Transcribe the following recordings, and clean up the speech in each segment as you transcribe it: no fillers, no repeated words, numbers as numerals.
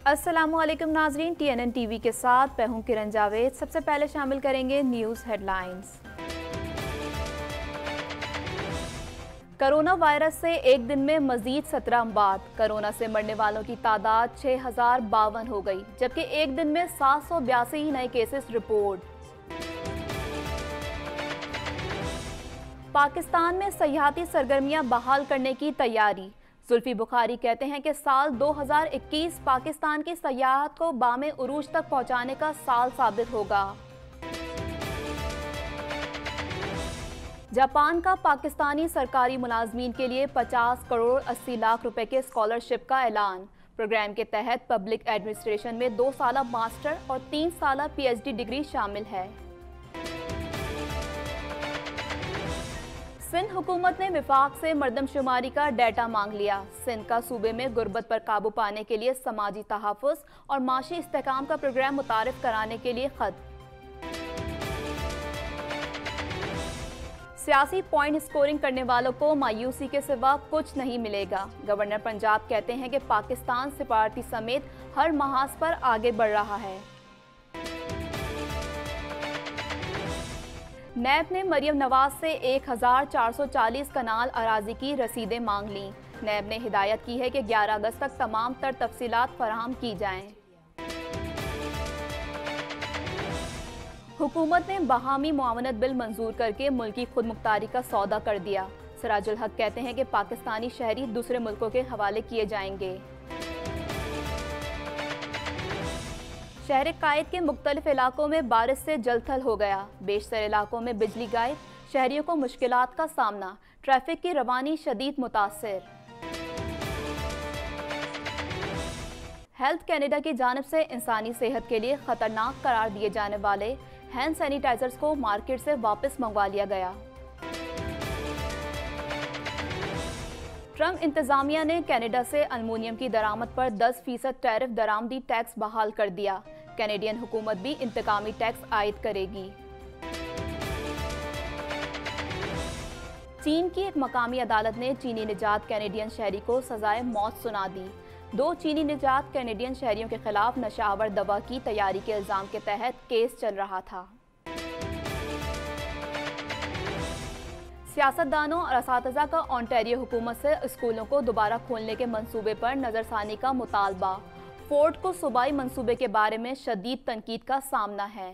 अस्सलामु अलैकुम नाजरीन, TNN TV के साथ मैं हूं किरण जावेद। सबसे पहले शामिल करेंगे न्यूज़ हेडलाइंस। कोरोना वायरस से एक दिन में मजीद 17 अमवात। कोरोना से मरने वालों की तादाद 6052 हो गई, जबकि एक दिन में 782 नए केसेस रिपोर्ट। पाकिस्तान में सयाहती सरगर्मियां बहाल करने की तैयारी। जुल्फी बुखारी कहते हैं कि साल 2021 पाकिस्तान की सयाहत को बामे उरूज तक पहुंचाने का साल साबित होगा। जापान का पाकिस्तानी सरकारी मुलाजमीन के लिए 50 करोड़ 80 लाख रुपए के स्कॉलरशिप का ऐलान। प्रोग्राम के तहत पब्लिक एडमिनिस्ट्रेशन में 2 साला मास्टर और 3 साला PhD डिग्री शामिल है। सिंध हुकूमत ने विफाक से मर्दमशुमारी का डेटा मांग लिया। सिंध का सूबे में गुर्बत पर काबू पाने के लिए समाजी तहफ़्फ़ुज़ और माशी इस्तेहकाम का प्रोग्राम मुतारिफ कराने के लिए खत। सियासी पॉइंट स्कोरिंग करने वालों को मायूसी के सिवा कुछ नहीं मिलेगा। गवर्नर पंजाब कहते हैं कि पाकिस्तान सिफारती समेत हर महाज पर आगे बढ़ रहा है। नैब ने मरियम नवाज से 1440 कनाल अराजी की रसीदें मांग लीं। नैब ने हिदायत की है कि 11 अगस्त तक तमाम तर तफसीलात फराहम की जाएं। हुकूमत ने बाहमी मुआवनत बिल मंजूर करके मुल्की खुद मुख्तारी का सौदा कर दिया। सिराजुल हक कहते हैं कि पाकिस्तानी शहरी दूसरे मुल्कों के हवाले किए जाएंगे। शहर कायद के मुख्तलिफ इलाकों में बारिश से जलथल हो गया। बेशतर इलाकों में बिजली गायब, शहरियों को मुश्किलात का सामना, ट्रैफिक की रवानी शदीद मुतासिर। हेल्थ कैनेडा की जानिब से इंसानी सेहत के लिए खतरनाक करार दिए जाने वाले हैंड सैनिटाइजर्स को मार्केट से वापस मंगवा लिया गया। ट्रंप इंतजामिया ने कनाडा से अल्मुनियम की दरामद पर 10% टैरिफ दरामदी टैक्स बहाल कर दिया। कैनेडियन हुकूमत भी इंतकामी टैक्स आयद करेगी। चीन की एक मकामी अदालत ने चीनी निजात कैनेडियन शहरी को सजाए मौत सुना दी। 2 चीनी निजात कैनेडियन शहरियों के खिलाफ नशावर दवा की तैयारी के इल्जाम के तहत केस चल रहा था। सियासतदानों और असातिज़ा का ओंटारियो हुकूमत से स्कूलों को दोबारा खोलने के मंसूबे पर नज़रसानी का मुतालबा। फोर्ड को सूबाई मंसूबे के बारे में शदीद तनकीद का सामना है।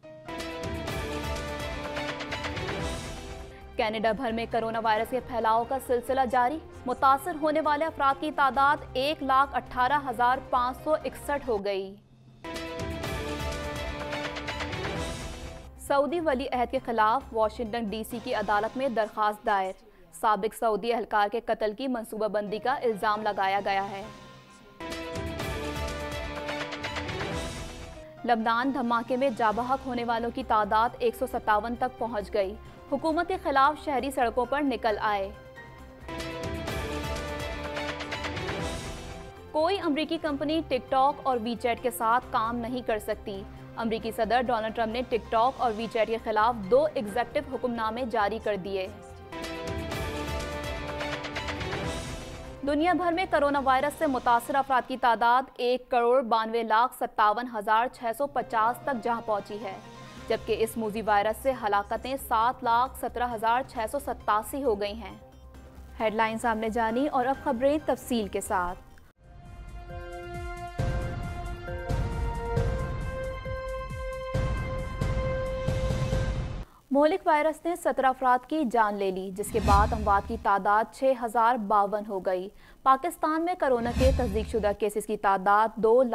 कनाडा भर में कोरोना वायरस के फैलाव का सिलसिला जारी। मुतासर होने वाले अफराद की तादाद 1,18,561 हो गई। सऊदी वली अहद के खिलाफ वाशिंगटन DC की अदालत में दरखास्त दायर। साबिक सऊदी एहलकार के कत्ल की मंसूबाबंदी का इल्ज़ाम लगाया गया है। लबनान धमाके में जाबहक होने वालों की तादाद 157 तक पहुंच गई। हुकूमत के खिलाफ शहरी सड़कों पर निकल आए। कोई अमरीकी कंपनी टिकटॉक और वीचैट के साथ काम नहीं कर सकती। अमरीकी सदर डोनाल्ड ट्रंप ने टिकटॉक और वीचैट के खिलाफ 2 एग्जेक्टिव हुक्मनामे जारी कर दिए। दुनिया भर में कोरोना वायरस से मुतासर अफराद की तादाद 1,92,57,650 तक जहाँ पहुंची है, जबकि इस मूजी वायरस से हलाकतें 7,17,687 हो गई हैं। हेडलाइन सामने जानी और अब खबरें तफसील के साथ। मोहलिक वायरस ने 17 अफराद की जान ले ली, जिसके बाद अमवात की तादाद 6052 हो गई। पाकिस्तान में कोरोना के तस्दीकशुदा केसेस की तादाद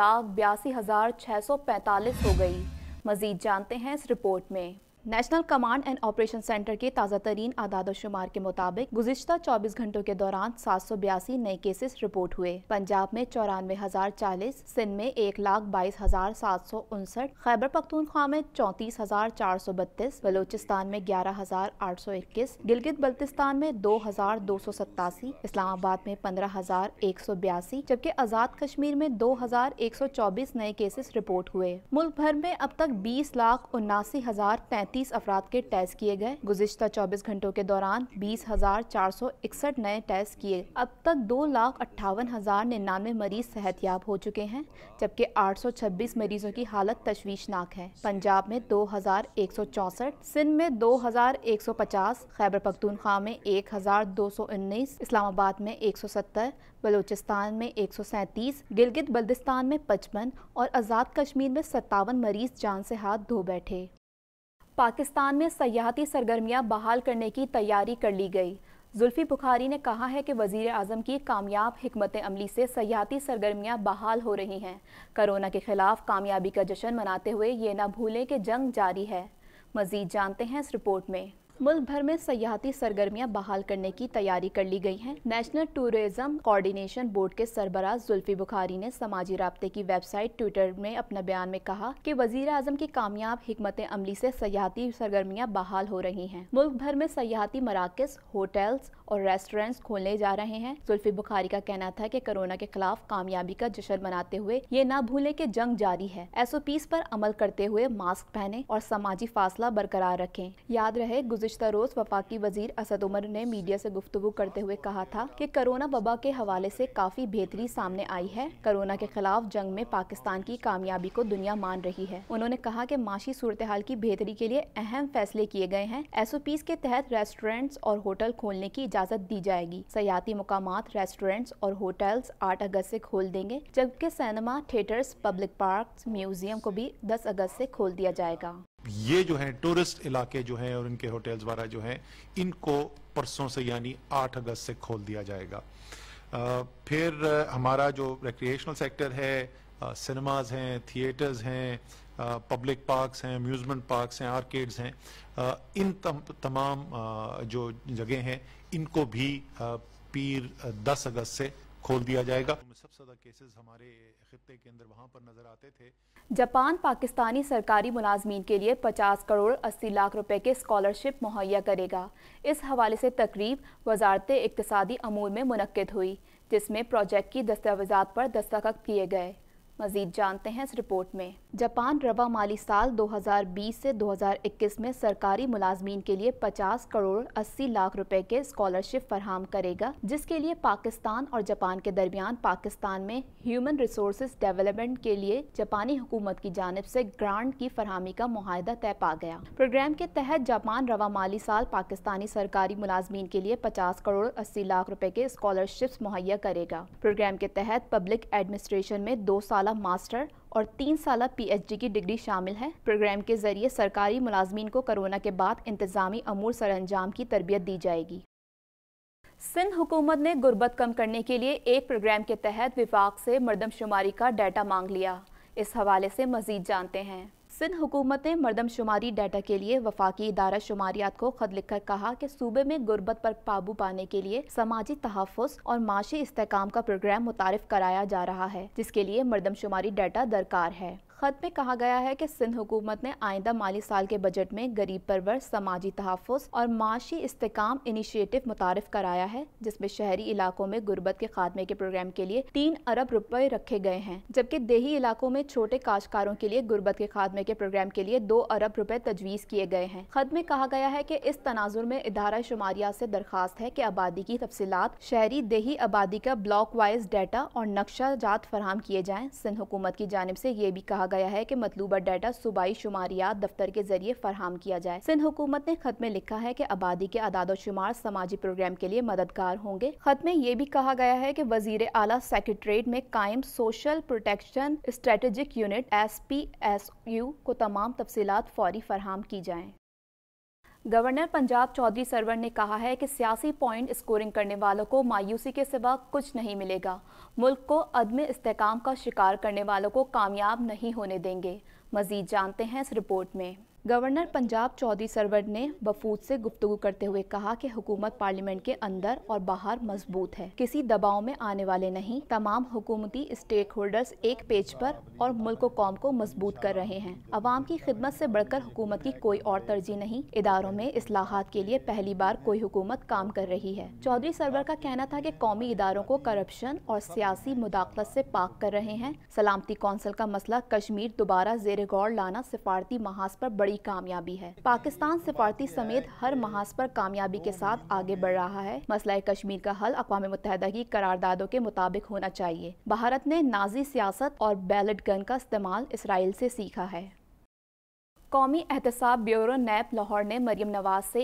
2,82,645 हो गई। मजीद जानते हैं इस रिपोर्ट में। National Command and Operation Centre के ताज़ा तरीन आदाद-ओ-शुमार के मुताबिक गुज़िश्ता 24 घंटों के दौरान 782 नए केसेस रिपोर्ट हुए। पंजाब में 94,040, सिंध में 1,22,759, खैबर पख्तूनख्वा में 34,432, बलोचिस्तान में 11,821, गिलगित बल्तिस्तान में 2,287, इस्लामाबाद में 15,182, जबकि आज़ाद कश्मीर में 2,124 नए केसेस रिपोर्ट हुए। मुल्क भर में अब तक 20,79,033 34 अफराद के टेस्ट किए गए। गुज़िश्ता 24 घंटों के दौरान 20,461 नए टेस्ट किए। अब तक 2,58,099 मरीज सेहतयाब हो चुके हैं, जबकि 826 मरीजों की हालत तशवीशनाक है। पंजाब में 2,164, सिंध में 2,150, खैबर पख्तूनख्वा में 1,219, इस्लामाबाद में 170, बलूचिस्तान में 137, गिलगित बल्दिस्तान में 55 और आज़ाद कश्मीर में 57 मरीज जान से हाथ धो बैठे। पाकिस्तान में सयाहती सरगर्मियां बहाल करने की तैयारी कर ली गई। जुल्फी बुखारी ने कहा है कि वज़ीर आज़म की कामयाब हिकमत अमली से सयाहती सरगर्मियां बहाल हो रही हैं। कोरोना के खिलाफ कामयाबी का जश्न मनाते हुए ये ना भूलें कि जंग जारी है। मज़ीद जानते हैं इस रिपोर्ट में। मुल्क भर में सयाहती सरगर्मियां बहाल करने की तैयारी कर ली गई हैं। नेशनल टूरिज्म कोऑर्डिनेशन बोर्ड के सरबराह जुल्फी बुखारी ने समाजी राब्ते की वेबसाइट ट्विटर में अपने बयान में कहा कि वज़ीर आज़म की कामयाब हिकमत अमली से सयाहती सरगर्मियां बहाल हो रही हैं। मुल्क भर में सयाहती मराकज़, होटल्स और रेस्टोरेंट्स खोलने जा रहे हैं। जुल्फी बुखारी का कहना था कि कोरोना के खिलाफ कामयाबी का जश्न मनाते हुए ये ना भूलें कि जंग जारी है। SOPs पर अमल करते हुए मास्क पहने और समाजी फासला बरकरार रखें। याद रहे, गुज़िश्ता रोज वफाकी वजीर असद उमर ने मीडिया से गुफ्तगू करते हुए कहा था कि कोरोना वबा के हवाले से काफी बेहतरी सामने आई है। कोरोना के खिलाफ जंग में पाकिस्तान की कामयाबी को दुनिया मान रही है। उन्होंने कहा कि माशी सूरत हाल की बेहतरी के लिए अहम फैसले किए गए हैं। SOPs के तहत रेस्टोरेंट्स और होटल खोलने की इजाजत दी जाएगी। सयाती मुकामात, रेस्टोरेंट्स और होटल्स 8 अगस्त से खोल देंगे, जबकि cinema, theatres, public park, museum को भी 10 अगस्त से खोल दिया जाएगा। ये जो है टूरिस्ट इलाके जो हैं और इनके होटल्स वगैरह जो हैं, इनको परसों से यानी 8 अगस्त से खोल दिया जाएगा। फिर हमारा जो रिक्रिएशनल सेक्टर है, सिनेमाज हैं, थिएटर्स हैं, पब्लिक पार्क्स हैं, अम्यूजमेंट पार्क्स हैं, आर्केड्स हैं, इन तमाम जो जगह हैं इनको भी पीर 10 अगस्त से खोल दिया जाएगा। सबसे ज़्यादा केसेस हमारे खित्ते के अंदर वहाँ पर नजर आते थे। जापान पाकिस्तानी सरकारी मुलाजमीन के लिए 50 करोड़ 80 लाख रुपए के स्कॉलरशिप मुहैया करेगा। इस हवाले से तकरीब वजारत इक्तिसादी अमूर में मुनक्किद हुई, जिसमें प्रोजेक्ट की दस्तावेजात पर दस्तखत किए गए। मजीद जानते हैं इस रिपोर्ट में। जापान रवा माली साल 2020 से 2021 में सरकारी मुलाजमीन के लिए 50 करोड़ 80 लाख रुपए के स्कॉलरशिप फराहम करेगा, जिसके लिए पाकिस्तान और जापान के दरमियान पाकिस्तान में ह्यूमन रिसोर्सेज डेवलपमेंट के लिए जापानी हुकूमत की जानिब से ग्रांट की फरहमी का मुआहदा तय पा गया। प्रोग्राम के तहत जापान रवा माली साल पाकिस्तानी सरकारी मुलाजमीन के लिए 50 करोड़ 80 लाख रुपए के स्कॉलरशिप्स मुहैया करेगा। प्रोग्राम के तहत पब्लिक एडमिनिस्ट्रेशन में 2 साल मास्टर और 3 साल PhD की डिग्री शामिल है। प्रोग्राम के जरिए सरकारी मुलाजमीन को कोरोना के बाद इंतजामी अमूर सरअंजाम की तरबियत दी जाएगी। सिंध हुकूमत ने गुर्बत कम करने के लिए एक प्रोग्राम के तहत विफाक से मरदमशुमारी का डाटा मांग लिया। इस हवाले से मजीद जानते हैं। सिंध हुकूमत ने मरदमशुमारी डाटा के लिए वफाकी इदारा शुमारियात को खत लिखकर कहा कि सूबे में गुर्बत पर काबू पाने के लिए समाजी तहफ़्फ़ुज़ और माशी इस्तेकाम का प्रोग्राम मुतारिफ कराया जा रहा है, जिसके लिए मरदमशुमारी डाटा दरकार है। खत में कहा गया है कि सिंध हुकूमत ने आइंदा माली साल के बजट में गरीब परवर, समाजी तहफ़्फ़ुज़ और माशी इस्तेकाम इनिशिएटिव मुतारिफ कराया है, जिसमें शहरी इलाकों में गुर्बत के खात्मे के प्रोग्राम के लिए 3 अरब रुपए रखे गए हैं, जबकि देही इलाकों में छोटे काश्तकारों के लिए गुर्बत के खात्मे के प्रोग्राम के लिए 2 अरब रुपए तजवीज़ किए गए हैं। खत में कहा गया है कि इस तनाजुर में इदारा शुमारियात से दरख्वास्त है कि आबादी की तफसीलात, शहरी देही आबादी का ब्लॉक वाइज डाटा और नक्शा जात फराहम किए जाएँ। सिंध हुकूमत की जानिब से ये भी कहा गया है कि मतलूबा डाटा सूबाई शुमारियात दफ्तर के जरिए फराहम किया जाए। सिंध हुकूमत ने खत में लिखा है कि आबादी के आदाद शुमार समाजी प्रोग्राम के लिए मददगार होंगे। खत में ये भी कहा गया है कि वजीर आला सेक्रेटरीट में कायम Social Protection Strategic Unit SPSU को तमाम तफसीलात फौरी फराहम की जाएं। गवर्नर पंजाब चौधरी सरवर ने कहा है कि सियासी पॉइंट स्कोरिंग करने वालों को मायूसी के सिवा कुछ नहीं मिलेगा। मुल्क को अदम इस्तेकाम का शिकार करने वालों को कामयाब नहीं होने देंगे। मजीद जानते हैं इस रिपोर्ट में। गवर्नर पंजाब चौधरी सरवर ने वफूद से गुफ्तगू करते हुए कहा कि हुकूमत पार्लियामेंट के अंदर और बाहर मजबूत है, किसी दबाव में आने वाले नहीं। तमाम हुकूमती स्टेक होल्डर्स एक पेज पर और मुल्क कौम को मजबूत कर रहे हैं। अवाम की खिदमत से बढ़कर हुकूमत की कोई और तरजीह नहीं। इदारों में इस्लाहात के लिए पहली बार कोई हुकूमत काम कर रही है। चौधरी सरवर का कहना था कि कौमी इदारों को करप्शन और सियासी मुदाखलत से पाक कर रहे हैं। सलामती कौंसिल का मसला कश्मीर दोबारा ज़ेर गौर लाना सिफारती महाज पर बड़ी कामयाबी है। पाकिस्तान सिफारती समेत हर महाज पर कामयाबी के साथ आगे बढ़ रहा है। मसला कश्मीर का हल अक़वाम मुत्तहिदा की करारदादों के मुताबिक होना चाहिए। भारत ने नाजी सियासत और बैलेट गन का इस्तेमाल इसराइल से सीखा है। कौमी एहतसाब ब्यूरो नैप लाहौर ने मरियम नवाज से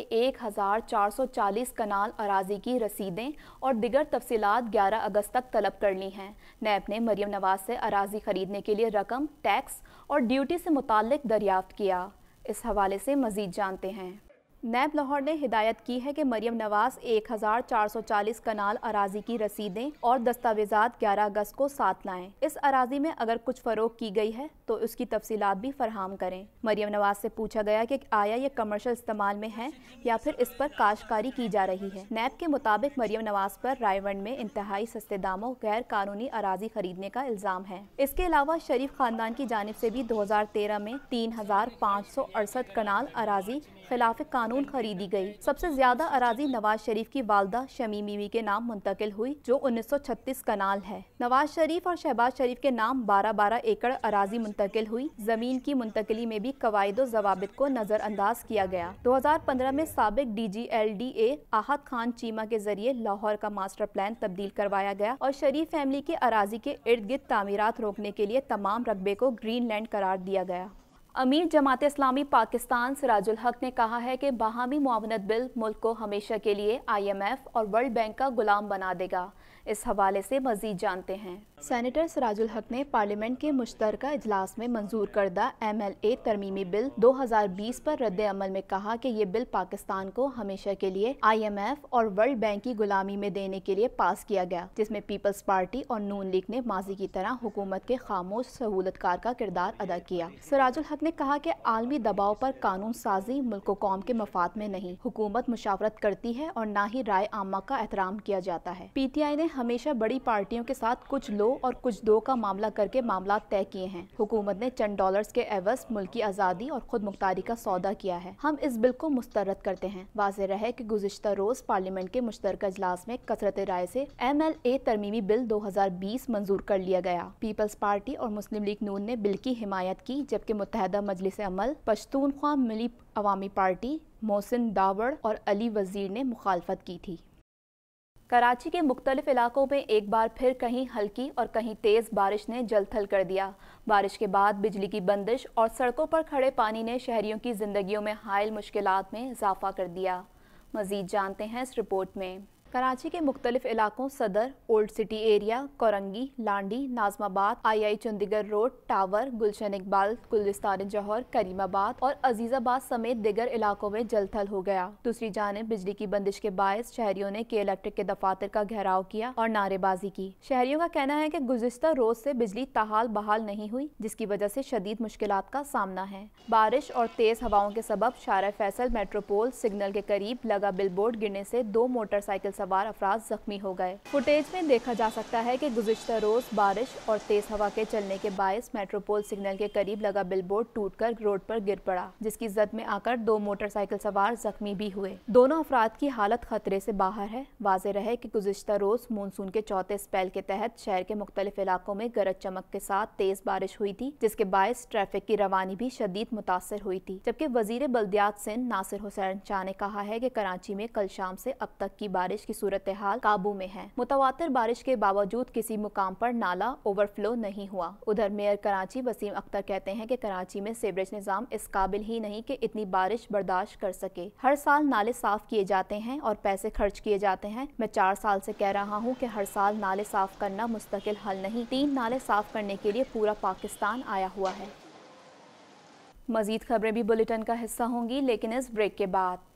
1440 कनाल अराजी की रसीदें और दिगर तफसीलात 11 अगस्त तक तलब कर ली हैं। नैप ने मरियम नवाज से अराजी खरीदने के लिए रकम, टैक्स और ड्यूटी से मुताल्लिक दरियाफ्त किया। इस हवाले से मजीद जानते हैं। नैब लाहौर ने हिदायत की है कि मरियम नवाज 1440 कनाल अराजी की रसीदें और दस्तावेजात 11 अगस्त को साथ लाएं। इस अराजी में अगर कुछ फ़रोग की गई है तो उसकी तफसीलात भी फरहम करें। मरियम नवाज से पूछा गया कि आया ये कमर्शियल इस्तेमाल में है या फिर इस पर काश्तकारी की जा रही है। नैब के मुताबिक मरियम नवाज पर रायवंड में इंतहाई सस्ते दामों गैर कानूनी अराजी खरीदने का इल्ज़ाम है। इसके अलावा शरीफ खानदान की जानिब से भी 2013 में 3568 कनाल अराजी खिलाफ कानून खरीदी गई। सबसे ज्यादा अराजी नवाज शरीफ की वालदा शमीम बीवी के नाम मुंतकिल हुई जो 1936 कनाल है। नवाज शरीफ और शहबाज शरीफ के नाम 12-12 एकड़ अराजी मुंतकिल हुई। जमीन की मुंतकिली में भी कवायद व ज़वाबित को नजरअंदाज किया गया। 2015 में साबिक DGLDA आहत खान चीमा के जरिए लाहौर का मास्टर प्लान तब्दील करवाया गया और शरीफ फैमिली के अराजी के इर्द गिर्द तामीरात रोकने के लिए तमाम रकबे को ग्रीन लैंड करार दिया गया। अमीर जमात इस्लामी पाकिस्तान सिराजुल हक ने कहा है कि बाहमी मुआवनत बिल मुल्क को हमेशा के लिए IMF और वर्ल्ड बैंक का गुलाम बना देगा। इस हवाले से मजीद जानते हैं। सेनेटर सिराजुल हक ने पार्लियामेंट के मुश्तरका इजलास में मंजूर करदा MLA तरमीमी बिल 2020 पर रद्द अमल में कहा कि ये बिल पाकिस्तान को हमेशा के लिए IMF और वर्ल्ड बैंक की गुलामी में देने के लिए पास किया गया, जिसमें पीपल्स पार्टी और नून लीग ने माजी की तरह हुकूमत के खामोश सहूलतकार का किरदार अदा किया। सिराजुल हक ने कहा कि आलमी दबाव पर कानून साजी मुल्क कौम के मफाद में नहीं, हुकूमत मुशावरत करती है और ना ही राय आमा का एहतराम किया जाता है। PTI ने हमेशा बड़ी पार्टियों के साथ कुछ लो और कुछ दो का मामला करके मामला तय किए हैं। हुकूमत ने चंद डॉलर्स के एवज मुल्क की आज़ादी और खुद मुख्तारी का सौदा किया है। हम इस बिल को मुस्तरद करते हैं। वाज़ेह रहे कि गुज़िश्ता रोज पार्लियामेंट के मुश्तरका इजलास में कसरत राय से MLA तरमीमी बिल 2020 मंजूर कर लिया गया। पीपल्स पार्टी और मुस्लिम लीग नून ने बिल की हिमायत की, जबकि मुत्तहदा मजलिस अमल, पश्तूनख्वा मिली अवामी पार्टी, मोहसिन दावड़ और अली वजीर ने मुखालफत की थी। कराची के मुख्तलिफ इलाकों में एक बार फिर कहीं हल्की और कहीं तेज बारिश ने जलथल कर दिया। बारिश के बाद बिजली की बंदिश और सड़कों पर खड़े पानी ने शहरियों की जिंदगियों में हायल मुश्किलात में इजाफा कर दिया। मजीद जानते हैं इस रिपोर्ट में। कराची के मुख्तलिफ इलाकों Saddar, old city area, Korangi, Landhi, Nazimabad, II Chandigarh road, tower, Gulshan Iqbal, Gulistan Jauhar, Karimabad और अजीजाबाद समेत दिगर इलाकों में जलथल हो गया। दूसरी जानिब बिजली की बंदिश के बायस शहरियों ने के इलेक्ट्रिक के दफातर का घेराव किया और नारेबाजी की। शहरियों का कहना है कि गुज़िश्ता रोज से बिजली ताहाल बहाल नहीं हुई, जिसकी वजह से शदीद मुश्किलात का सामना है। बारिश और तेज हवाओं के सबब शारा फैसल मेट्रोपोल सिग्नल के करीब लगा बिलबोर्ड गिरने से 2 मोटरसाइकिल सवार अफराद जख्मी हो गए। फुटेज में देखा जा सकता है कि गुज़िश्ता रोज बारिश और तेज हवा के चलने के बायस मेट्रोपोल सिग्नल के करीब लगा बिलबोर्ड टूटकर रोड पर गिर पड़ा, जिसकी जद में आकर 2 मोटरसाइकिल सवार जख्मी भी हुए। दोनों अफराद की हालत खतरे से बाहर है। वाज़ेह रहे कि गुज़िश्ता रोज मानसून के चौथे स्पेल के तहत शहर के मुख्तलिफ इलाकों में गरज चमक के साथ तेज बारिश हुई थी, जिसके बायस ट्रैफिक की रवानी भी शदीद मुतासर हुई थी। जबकि वजीर बल्दियात सिंध नासिर हुसैन शाह ने कहा है कि कराची में कल शाम से अब तक की बारिश की सूरत हाल काबू में है। मुतवातिर बारिश के बावजूद किसी मुकाम पर नाला ओवरफ्लो नहीं हुआ। उधर मेयर कराची वसीम अख्तर कहते हैं कि कराची में सीवरेज निजाम इस काबिल ही नहीं कि इतनी बारिश बर्दाश्त कर सके। हर साल नाले साफ किए जाते हैं और पैसे खर्च किए जाते हैं। मैं 4 साल से कह रहा हूँ कि हर साल नाले साफ करना मुस्तकिल हल नहीं, 3 नाले साफ करने के लिए पूरा पाकिस्तान आया हुआ है। मजीद खबरें भी बुलेटिन का हिस्सा होंगी, लेकिन इस ब्रेक के बाद।